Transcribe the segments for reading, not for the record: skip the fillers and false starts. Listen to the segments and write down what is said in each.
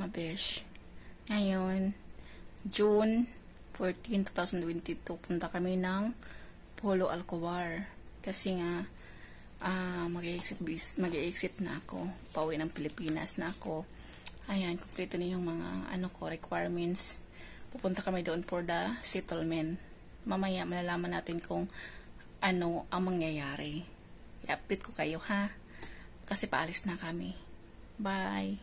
mga besh. Ngayon, June 14, 2022, punta kami ng Polo Alcobar. Kasi nga, mag-i-exit na ako. Pauwi ng Pilipinas na ako. Ayan, kompleto na yung mga requirements. Pupunta kami doon for the settlement. Mamaya, malalaman natin kung ano ang mangyayari. I-update ko kayo, ha? Kasi paalis na kami. Bye!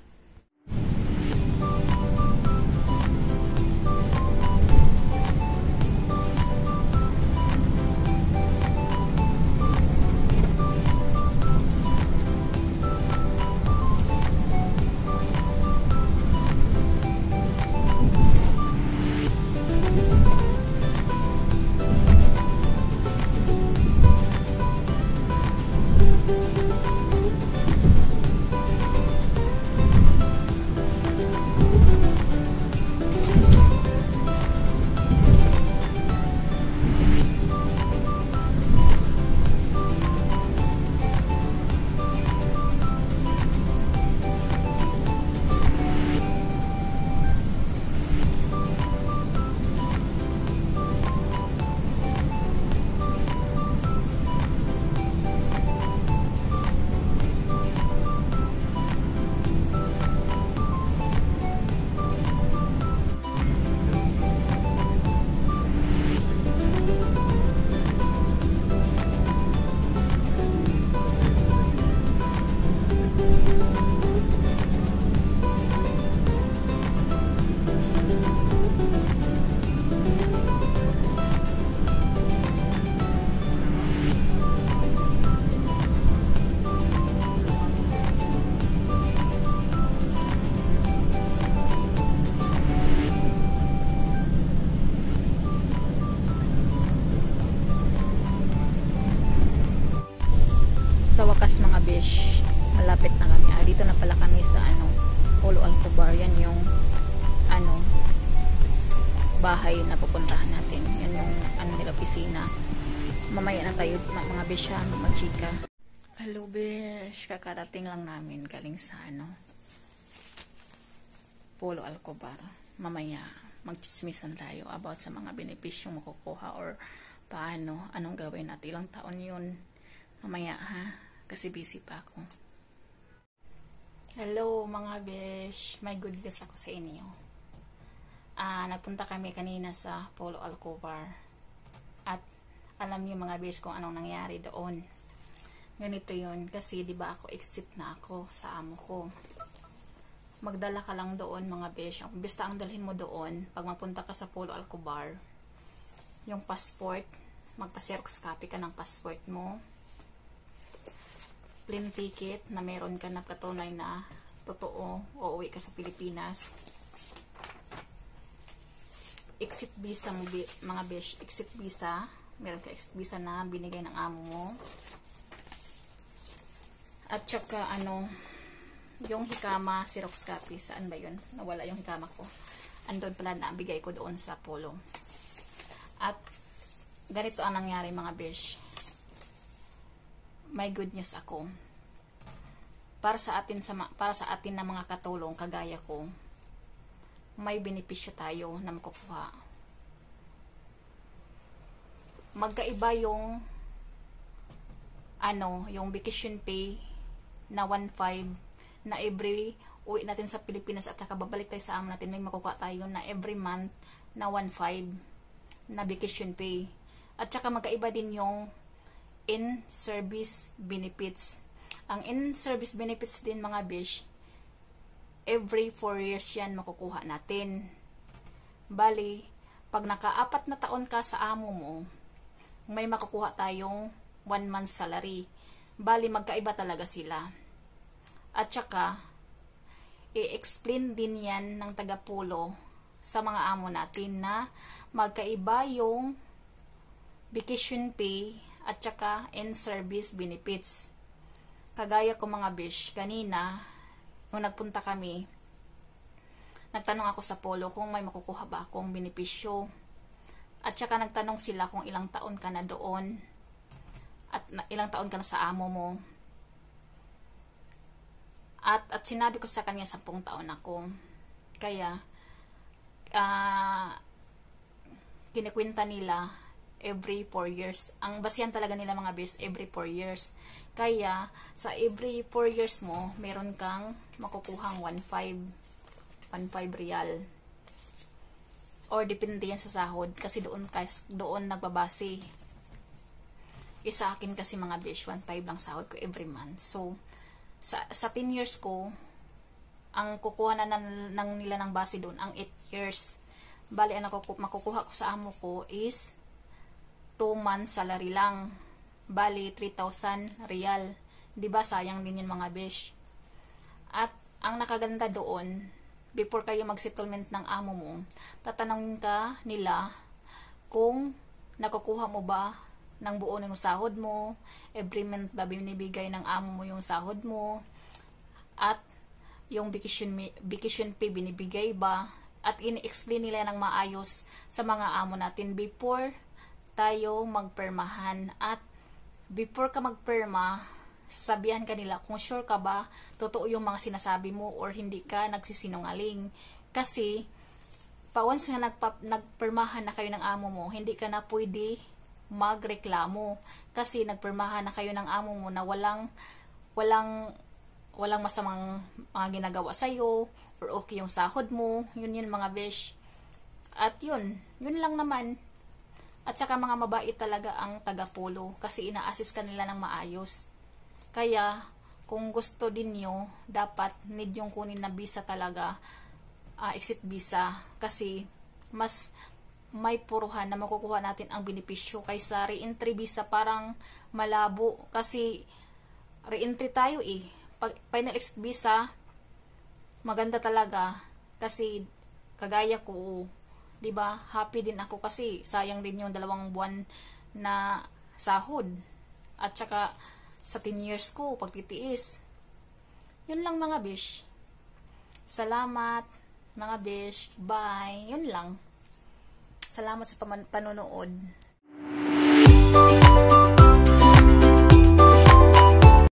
Sa wakas mga besh, malapit na kami. Dito na pala kami sa Polo Alcobar. Yan yung bahay na pupuntahan natin. Yan yung nila opisina. Mamaya na tayo mga besh, mga chika. Hello besh, kakarating lang namin galing sa Polo Alcobar. Mamaya magchismisan tayo about sa mga benepisyong makukuha or paano, anong gawin at ilang taon yun. Mamaya kasi busy pa ako. Hello mga besh, may good news ako sa inyo. Nagpunta kami kanina sa Polo Alcobar. At alam niyo mga besh kung anong nangyari doon. Ganito yun, kasi diba ako exit na ako sa amo ko. Magdala ka lang doon mga besh. Basta ang dalhin mo doon, pag mapunta ka sa Polo Alcobar, yung passport, magpa-xerox copy ka ng passport mo. Plane ticket na meron ka na katunay na totoo uuwi ka sa Pilipinas. Exit visa mo mga besh, exit visa, meron ka exit visa na binigay ng amo mo. At saka yung hikama xerox copy, saan ba yun? Nawala yung hikama ko. Andun pala na bigay ko doon sa Polo. At ganito ang nangyari mga besh. May good news ako. Para sa atin na mga katulong kagaya ko, may benepisyo tayo na makukuha. Magkaiba yung yung vacation pay na 1.5 na every uwi natin sa Pilipinas at saka babalik tayo sa amo natin, may makukuha tayo na every month na 1.5 na vacation pay. At saka magkaiba din yung in-service benefits. Ang in-service benefits din mga besh, every 4 years yan makukuha natin. Bali, pag naka-4 na taon ka sa amo mo, may makukuha tayong 1 month salary. Bali, magkaiba talaga sila. At saka, i-explain din yan ng taga-Polo sa mga amo natin na magkaiba yung vacation pay at saka in-service benefits. Kagaya ko mga besh, kanina, nung nagpunta kami, nagtanong ako sa Polo kung may makukuha ba akong benepisyo. At saka nagtanong sila kung ilang taon ka na doon at ilang taon ka na sa amo mo. At sinabi ko sa kanya 10 taon ako. Kaya kinikwenta nila every 4 years. Ang basihan talaga nila mga besh, every 4 years. Kaya, sa every 4 years mo, meron kang makukuhang 1.5 real. Or depende yan sa sahod. Kasi doon nagbabase. Isa akin kasi mga besh, 1.5 lang sahod ko every month. So, sa 10 years ko, ang kukuha na ng nila ng base doon, ang 8 years. Bali, ang makukuha ko sa amo ko is 2 months salary lang. Bali, 3,000 real. Diba, sayang din yun mga besh. At, ang nakaganda doon, before kayo mag-settlement ng amo mo, tatanungin ka nila kung nakukuha mo ba ng buo ng sahod mo, every month ba binibigay ng amo mo yung sahod mo, at yung vacation pay binibigay ba, at ini-explain nila ng maayos sa mga amo natin before tayo magpermahan. At before ka magperma, sabihan ka nila kung sure ka ba totoo yung mga sinasabi mo or hindi ka nagsisinungaling. Kasi once nga nagpermahan na kayo ng amo mo, hindi ka na pwede magreklamo kasi nagpermahan na kayo ng amo mo na walang masamang mga ginagawa sa'yo or okay yung sahod mo. Yun mga besh. At yun lang naman. At saka mga mabait talaga ang taga-polo kasi ina-assist kanila ng maayos. Kaya, kung gusto din nyo, dapat need yung kunin na visa talaga, exit visa. Kasi, mas may puruhan na makukuha natin ang benepisyo kaysa re-entry visa, parang malabo. Kasi, re-entry tayo Pag final exit visa, maganda talaga. Kasi, kagaya ko, diba, happy din ako kasi sayang din yung 2 buwan na sahod. At saka sa 10 years ko pagtitiis. Yun lang mga besh. Salamat mga besh. Bye. Yun lang. Salamat sa panonood.